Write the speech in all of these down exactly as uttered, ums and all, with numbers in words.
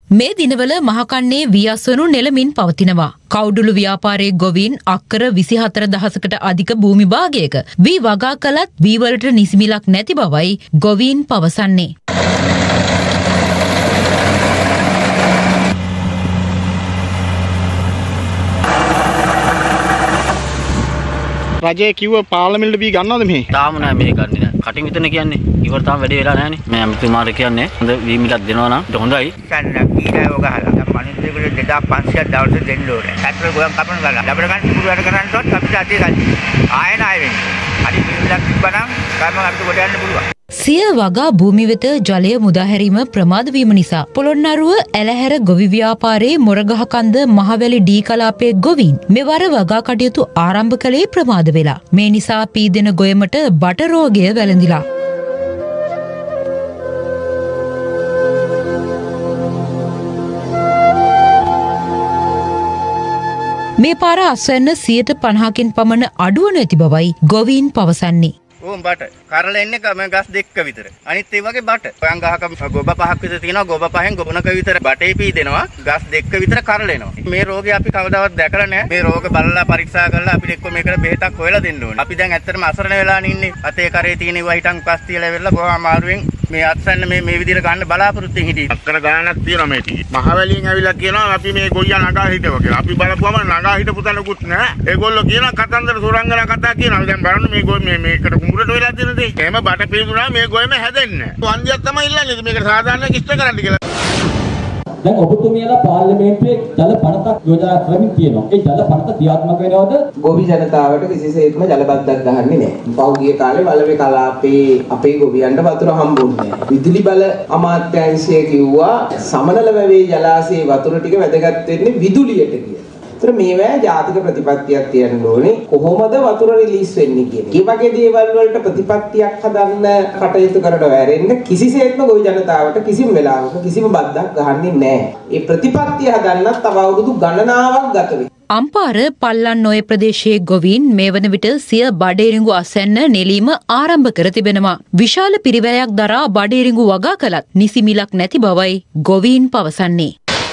මේ දිනවල මහකන්නේ වියස්වනු නෙළමින් පවතිනවා. කවුඩුළු ව්‍යාපාරයේ ගොවීන් අක්කර විසිහතර දහසකට අධික භූමි භාගයක වී වගා කළත් වී වලට නිසිමිලක් නැති බවයි ගොවීන් පවසන්නේ. රජය කිව්ව පාර්ලිමේන්තුවට වී ගන්නවද මෙහි? තාම නෑ මේ ගන්නේ නෑ. කටින් විතර කියන්නේ. ඉවර තාම වැඩේ වෙලා නෑනේ. මම අමතුමාට කියන්නේ හොඳ වී මිලක් දෙනවා නම් හොඳයි. ගන්න කීලා යෝග හලා. දැන් මිනිස්සුන්ට දෙදාස් පන්සියයක් දවසට දෙන්න ඕනේ. සැටර් ගොයම් කපන ගන්න. ලැබර ගන්න පුරු වැඩ කරන්නවත් අපිට අතේ ගන්න. ආයෙ නාය වෙන්නේ. හරි වී මිලක් තිබ්බනම් කර්ම අපිට කොට යන්න පුළුවන්. සිය වගා භූමි වෙත ජලය මුදාහැරීම ප්‍රමාද වීම නිසා පොළොන්නරුව ඇලහැර ගොවි ව්‍යාපාරයේ මොරගහකන්ද මහවැලි ඩී කලාපයේ ගොවීන් මෙවර වගා කටයුතු ආරම්භ කළේ ප්‍රමාද වෙලා. මේ නිසා පීදෙන ගොයමට බට රෝගය වැළඳිලා. මේ පාර අස්වැන්න සියයට පනහකින් පමණ අඩුවනු ඇති බවයි ගොවීන් පවසන්නේ. ඕම් බට කරල එන්නේ කම ගස් දෙකක විතර. අනිත් ඒ වගේ බට. ඔයන් ගහක ගොබ පහක් විතර තියෙනවා. ගොබ පහෙන් ගොබනක විතර බටේ පීදෙනවා. ගස් දෙකක විතර කරල එනවා. මේ රෝගය අපි කවදාවත් දැකලා නැහැ. මේ රෝග බලලා පරීක්ෂා කරලා අපිට එක්ක මේකට බෙහෙතක් හොයලා දෙන්න ඕනේ. අපි දැන් ඇත්තටම අසරණ වෙලා ඉන්නේ. අතේ කරේ තියෙන ඒවා හිටන් පස් තියලා වෙලා බොහොම අමාරුවෙන් මේ අත්සන්න මේ මේ විදිහට ගන්න බලාපොරොත්තු වෙ හිටියේ. අක්කර ගානක් තියෙනවා මේ ටිකේ. මහවැලියෙන් ඇවිල්ලා කියනවා අපි මේ ගොයියා නගා හිටව කියලා. අපි බලපුවම නගා හිටපු තැනකුත් නැහැ. ඒගොල්ලෝ කියනවා කතන්දර සුරංගනා කතා කියනවා. දැන් බලන්න මේ ගොයි මේ මේකට කුඹුරට වෙලා තියෙන දේ. එහෙම බට පිරුණා මේ ගොයම හැදෙන්නේ. වන්දියක් තමයි ඉල්ලන්නේ මේකට සාධාරණ කිෂ්ඨ කරන්න කියලා. දැන් ඔබතුමියලා පාර්ලිමේන්තුවේ ජල පනතක් යෝජනා කරමින් තියෙනවා. ඒ ජල පනත ක්‍රියාත්මක වෙනවද? ගොවි ජනතාවට කිසිසේත්ම ජල බද්දක් ගහන්නේ නැහැ. පහුගිය කාලේ වලවේ කලාපේ අපේ ගොවියන්ට වතුර හම්බුන්නේ නැහැ. විදුලි බල අමාත්‍යාංශය කිව්වා සමනල වැවේ ජලාශයේ වතුර ටික වැදගත් වෙන්නේ විදුලියට කියලා. ඒතර මේවා ජාතික ප්‍රතිපත්තියක් තියන්න ඕනේ. කොහොමද වතුර රිලීස් වෙන්නේ කියන්නේ. මේ වගේ දේවල් වලට ප්‍රතිපත්තියක් හදන්න කටයුතු කරන වැරෙන්න කිසිසේත්ම ගොවි ජනතාවට කිසිම වෙලාවක කිසිම බද්දක් ගහන්නේ නැහැ. ඒ ප්‍රතිපත්තිය හදන්නත් තව අවුරුදු ගණනාවක් ගත වෙයි. අම්පාර පල්ලන්නොය ප්‍රදේශයේ ගොවීන් මේ වන විට සිය බඩේරිඟු අසැන්න නෙලීම ආරම්භ කර තිබෙනවා. විශාල පිරිවැරයක් දරා බඩේරිඟු වගා කළත් නිසි මිලක් නැති බවයි ගොවීන් පවසන්නේ.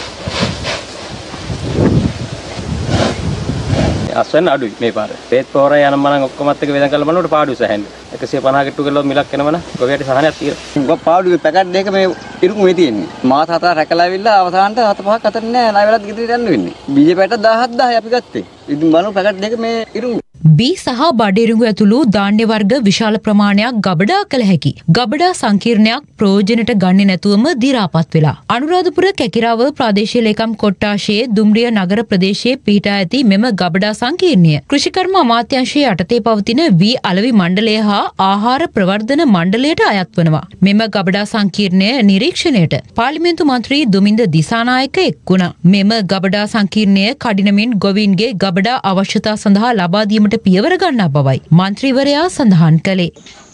අස්වැන්න අඩුයි මේ පාර. පේත් පොහොර යන මනම් ඔක්කොමත් එක වෙදන් කරලා බලනකොට පාඩුයි සැහැන්නේ. එකසිය පනහ කිට්ටු කරලා මිලක් එනවනම් ගොවියට සහනයක් තියෙනවා. ගොප් පාඩුවේ පැකට් දෙක මේ ඉරුම් මේ තියෙන්නේ. මාස හතර රැකලා ඇවිල්ලා අවසානට හත පහක් අතර නෑ ණය වෙලත් ගෙදරට යන්න වෙන්නේ. බීජ පැට දහහක් දහය අපි ගත්තේ. ඉතින් බලමු පැකට් දෙක මේ ඉරුම් බී සහ බඩේරිඟු ඇතුළු ධාන්‍ය වර්ග විශාල ප්‍රමාණයක් ගබඩා කළ හැකි. ගබඩා සංකීර්ණයක් ප්‍රයෝජනට ගන්නේ නැතුවම දි รา පත් වෙලා. අනුරාධපුර කැකිරාව ප්‍රාදේශීය ලේකම් කොට්ටාශයේ දුම්රිය නගර ප්‍රදේශයේ පිහිටා ඇති මෙම ගබඩා සංකීර්ණය කෘෂිකර්ම අමාත්‍යාංශයේ යටතේ පවතින වී අලවි මණ්ඩලය හා ආහාර ප්‍රවර්ධන මණ්ඩලයට අයත් වනවා. මෙම ගබඩා සංකීර්ණය නිරීක්ෂණයට පාර්ලිමේන්තු මන්ත්‍රී දුමින්ද දිසානායක එක් වුණා. මෙම ගබඩා සංකීර්ණය කඩිනමින් ගොවීන්ගේ ගබඩා අවශ්‍යතා සඳහා ලබා දීමට පියවර ගන්නා බවයි මන්ත්‍රීවරයා සඳහන් කළේ.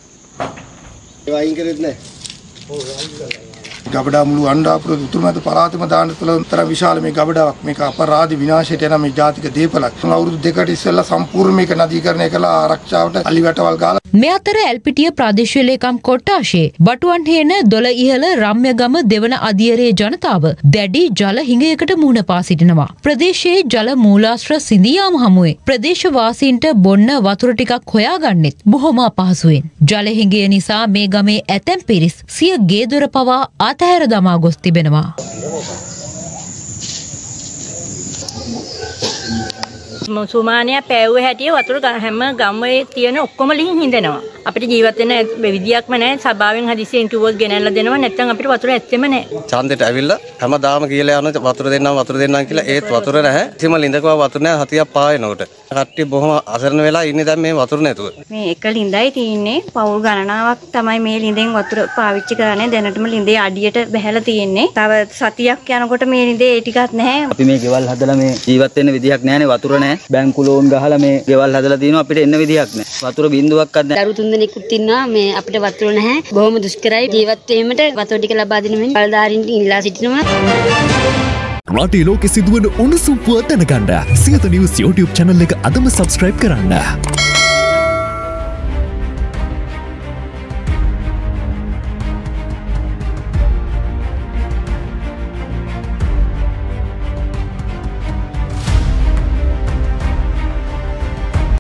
ගබඩා මුළු අණ්ඩාපුර උතුරුමැද පළාතෙම දාන්න තුළ තරම් විශාල මේ ගබඩාවක් මේක අපරාධ විනාශයට යන මේ ජාතික දේපලක්. අවුරුදු දෙකකට ඉස්සෙල්ලා සම්පූර්ණ මේක නදීකරණය කළා ආරක්ෂාවට අලිවැටවල් ගාලා. මේ අතර ඇල්පිටිය ප්‍රාදේශීය ලේකම් කොට්ටාශයේ බටුවන් හේන දොළ ඉහළ රම්‍යගම දෙවන අදියරේ ජනතාව දැඩි ජල හිඟයකට මුහුණ පා සිටිනවා. ප්‍රදේශයේ ජල මූලාශ්‍ර සිඳී යාම හමුවේ ප්‍රදේශවාසීන්ට බොන්න වතුර ටිකක් හොයාගන්නෙත් බොහොම අපහසුවෙන්. ජල හිඟය නිසා මේ ගමේ ඇතැම් පිරිස් සිය ගේ දොර පවා අතහැර දමා ගොස් තිබෙනවා. සුමානය පෑවුව හැටිය වතුර හැම ගම්වලේ තියෙන ඔක්කොම ලිහින් හින්දෙනවා. අපිට ජීවත් වෙන්න විදියක්ම නැහැ. සභාවෙන් හදිසියෙන් කිව්වොත් ගෙනල්ලා දෙනවා. නැත්නම් අපිට වතුර ඇත්තෙම නැහැ. ඡන්දෙට ඇවිල්ලා හැමදාම කියලා යන වතුර දෙන්නම් වතුර දෙන්නම් කියලා ඒත් වතුර නැහැ. කිසිම ලිඳකව වතුර නැහැ. හතියක් පායනකොට. කට්ටිය බොහොම අසරණ වෙලා ඉන්නේ දැන් මේ වතුර නැතුව. මේ එක ලිඳයි තියෙන්නේ. පවුල් ගණනාවක් තමයි මේ ලිඳෙන් වතුර පාවිච්චි කරන්නේ. දැනටම ලිඳේ අඩියට බහැලා තියෙන්නේ. තව සතියක් යනකොට මේ ලිඳේ ඒ ටිකක් නැහැ. අපි මේ ගෙවල් හදලා මේ ජීවත් වෙන්න විදියක් නැහැනේ වතුර නැහැ. බැංකු ලෝන් ගහලා මේ ගෙවල් හදලා තියෙනවා අපිට එන්න විදියක් නැහැ. වතුර බින්දුවක්වත් නැහැ. දරු තුන් දෙනෙකුත් ඉන්නවා මේ අපිට වතුර නැහැ. බොහොම දුෂ්කරයි ජීවත් වීමට වතුර ටික ලබා දෙන්න මෙන් බලධාරීන්ට ඉල්ලා සිටිනවා. රටේ ලෝකෙ සිදුවන උණුසුම් පුවත් දැනගන්න සියත නිවුස් YouTube channel එක අදම subscribe කරන්න.